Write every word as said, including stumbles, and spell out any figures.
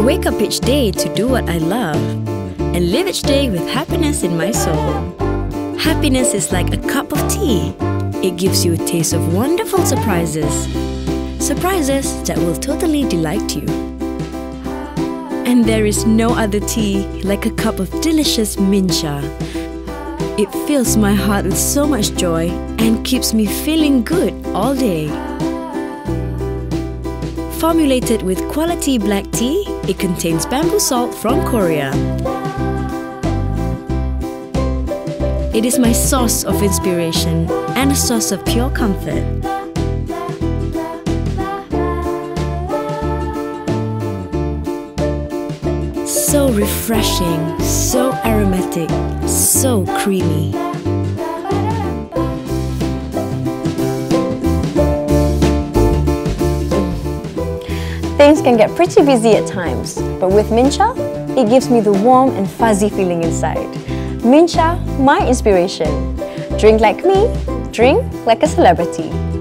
wake up each day to do what I love and live each day with happiness in my soul. Happiness is like a cup of tea. It gives you a taste of wonderful surprises. Surprises that will totally delight you. And there is no other tea like a cup of delicious mincha. It fills my heart with so much joy and keeps me feeling good all day. Formulated with quality black tea, it contains bamboo salt from Korea. It is my source of inspiration and a source of pure comfort. So refreshing, so aromatic, so creamy. Things can get pretty busy at times, but with mincha, it gives me the warm and fuzzy feeling inside. Mincha, my inspiration. Drink like me, drink like a celebrity.